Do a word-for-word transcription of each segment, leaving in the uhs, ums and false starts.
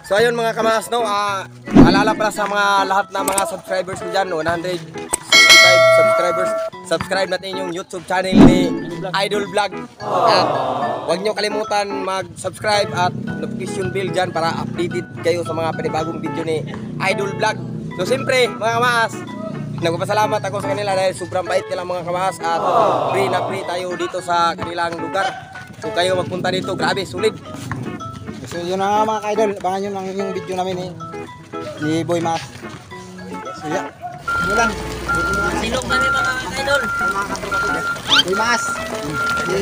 So ayun mga kamas, no, ah, paalala pala sa mga lahat na mga subscribers ko dyan, one hundred sixty-five subscribers. Subscribe natin yung YouTube channel ni Idol Vlog. At huwag nyo kalimutan mag-subscribe at notification bell dyan para updated kayo sa mga panibagong video ni Idol Vlog. So siyempre mga kamas, nagpapasalamat ako sa kanila dahil sobrang bait nilang mga kamas at free na free tayo dito sa kanilang lugar. So kayo magpunta dito, grabe, sulit. So yun na nga mga ka-idol, abangan nyo lang yung video namin eh, ni Boy Mas. So yan, yun lang. Silog na rin mga idol. Boy Mas. Si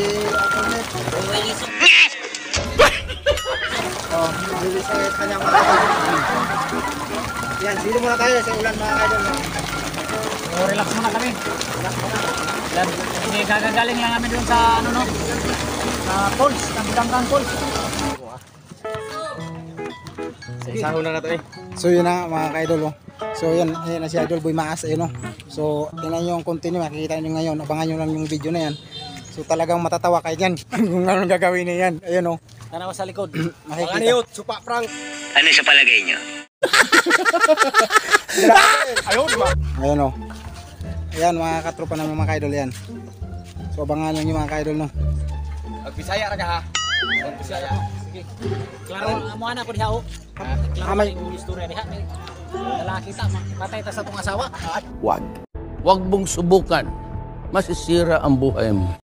Oh, bilis sa kanyang mga ka-idol. Yan, silo muna tayo sa ulan mga ka-idol. So, relax muna kami. Relax muna. Yan, hindi gagagaling lang kami doon sa ano no, sa falls, Tangdanggang falls. Isahon na nato eh. So yun na nga mga ka-idol oh. So yan, yan na si Idol Boy Mas ayun oh. So tingnan nyo yung continue, makikita nyo ngayon, abangan nyo lang yung video na yan. So talagang matatawa kayo dyan kung anong gagawin na yan. Ayun oh. Tanaw sa likod. Mga niyot, supa prank. Ano sa palagay nyo? Ayun, diba? Ayun oh. Ayan mga katropa naman mga ka-idol yan. So abangan nyo yung mga ka-idol no. Magbisaya ra ka ha. Magbisaya. Sige. Klaro amo ana ko diha o. Klaro Amay. yung istorya diha. Lalaki ta, patay ta sa tong asawa. Wag. Wag mong subukan. Masisira ang buhay mo.